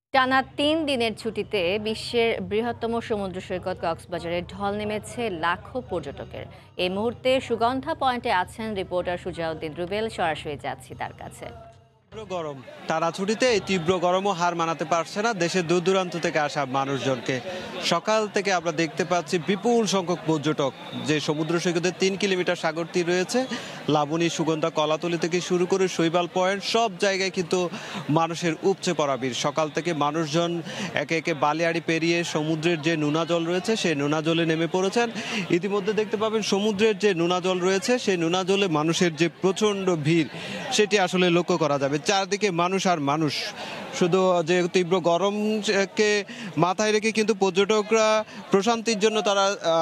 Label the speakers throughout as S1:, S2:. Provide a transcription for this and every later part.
S1: টানা ৩ দিনের ছুটিতে বিশ্বের বৃহত্তম সমুদ্র সৈকত কক্সবাজারে ঢল নেমেছে লাখো পর্যটকের। এই মুহূর্তে সুগন্ধা পয়েন্টে আছেন রিপোর্টার সুজাউদ্দিন রুবেল। সরাসরি যাচ্ছি তার কাছে।
S2: তীব্র গরম, টানা ছুটিতে এই তীব্র গরমও হার মানাতে পারছে না দেশের দূর দূরান্ত থেকে আসা মানুষজনকে। সকাল থেকে আমরা দেখতে পাচ্ছি বিপুল সংখ্যক পর্যটক যে সমুদ্র সৈকতের ৩ কিলোমিটার সাগর তীর রয়েছে, লাবণী, সুগন্ধা, কলাতলি থেকে শুরু করে শৈবাল পয়েন্ট, সব জায়গায় কিন্তু মানুষের উপচে পড়া ভিড়। সকাল থেকে মানুষজন একে একে বালিয়াড়ি পেরিয়ে সমুদ্রের যে নোনা জল রয়েছে সেই নোনা জলে নেমে পড়েছেন। ইতিমধ্যে দেখতে পাবেন সমুদ্রের যে নোনা জল রয়েছে সেই নোনা জলে মানুষের যে প্রচণ্ড ভিড় সেটি আসলে লক্ষ্য করা যাবে। চারদিকে মানুষ আর মানুষ। শুধু যে তীব্র গরমকে মাথায় রেখে কিন্তু পর্যটকরা প্রশান্তির জন্য তারা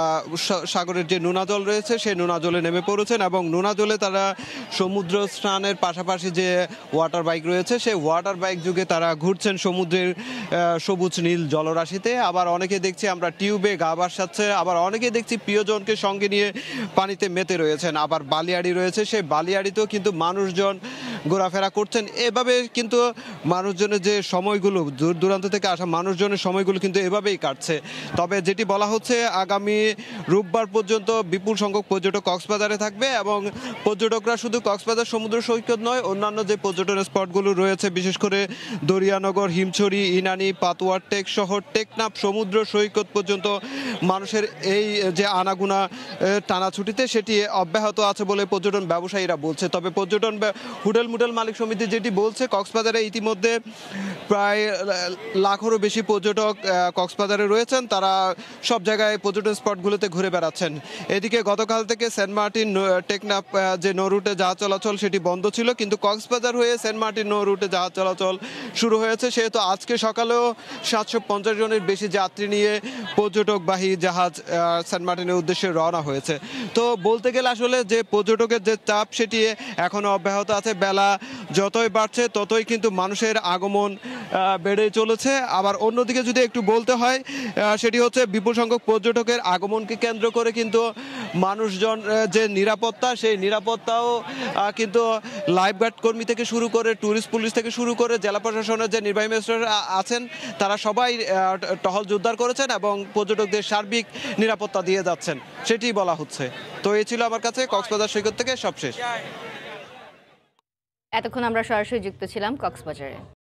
S2: সাগরের যে নোনা জল রয়েছে সেই নোনা জলে নেমে পড়েছেন এবং নোনা জলে তারা সমুদ্র স্নানের পাশাপাশি যে ওয়াটার বাইক রয়েছে সেই ওয়াটার বাইক যুগে তারা ঘুরছেন সমুদ্রের সবুজ নীল জলরাশিতে। আবার অনেকে দেখছি আমরা টিউবে গা ভাসাচ্ছে, আবার অনেকে দেখছি প্রিয়জনকে সঙ্গে নিয়ে পানিতে মেতে রয়েছেন। আবার বালিয়াড়ি রয়েছে, সেই বালিয়াড়িতেও কিন্তু মানুষজন ঘোরাফেরা করছেন। এভাবে কিন্তু মানুষজনের যে সময়গুলো, দূর দূরান্ত থেকে আসা মানুষজনের সময়গুলো কিন্তু এভাবেই কাটছে। তবে যেটি বলা হচ্ছে আগামী রোববার পর্যন্ত বিপুল সংখ্যক পর্যটক কক্সবাজারে থাকবে এবং পর্যটকরা শুধু কক্সবাজার সমুদ্র সৈকত নয়, অন্যান্য যে পর্যটন স্পটগুলো রয়েছে বিশেষ করে দরিয়ানগর, হিমছড়ি, ইনানি, পাতুয়ার টেক শহর, টেকনাফ সমুদ্র সৈকত পর্যন্ত মানুষের এই যে আনাগোনা টানা ছুটিতে সেটি অব্যাহত আছে বলে পর্যটন ব্যবসায়ীরা বলছে। তবে পর্যটন হোটেল মালিক সমিতি যেটি বলছে, কক্সবাজারে ইতিমধ্যে প্রায় লাখেরও বেশি পর্যটক কক্সবাজারে রয়েছেন। তারা সব জায়গায় পর্যটন স্পটগুলোতে ঘুরে বেড়াচ্ছেন। এদিকে গতকাল থেকে সেন্ট মার্টিন টেকনাফ যে নৌ রুটে জাহাজ চলাচল সেটি বন্ধ ছিল, কিন্তু কক্সবাজার হয়ে সেন্ট মার্টিন নৌ রুটে জাহাজ চলাচল শুরু হয়েছে। সেহেতু আজকে সকালেও 750 জনের বেশি যাত্রী নিয়ে পর্যটকবাহী জাহাজ সেন্ট মার্টিনের উদ্দেশ্যে রওনা হয়েছে। তো বলতে গেলে আসলে যে পর্যটকের যে চাপ সেটি এখনও অব্যাহত আছে। বেলা যতই বাড়ছে ততই কিন্তু মানুষের আগমন বেড়ে চলেছে। আবার অন্যদিকে যদি একটু বলতে হয় সেটি হচ্ছে বিপুল সংখ্যক পর্যটকের আগমনকে কেন্দ্র করে কিন্তু মানুষজন যে নিরাপত্তা, সেই নিরাপত্তাও কিন্তু লাইফগার্ড কর্মী থেকে শুরু করে ট্যুরিস্ট পুলিশ থেকে শুরু করে জেলা প্রশাসনের যে নির্বাহী ম্যাজিস্ট্রেট আছেন তারা সবাই টহল জোরদার করেছেন এবং পর্যটকদের সার্বিক নিরাপত্তা দিয়ে যাচ্ছেন, সেটি বলা হচ্ছে। তো এই ছিল আমার কাছে কক্সবাজার সৈকত থেকে সবশেষ।
S1: এতক্ষণ আমরা সরাসরি যুক্ত ছিলাম কক্সবাজারে।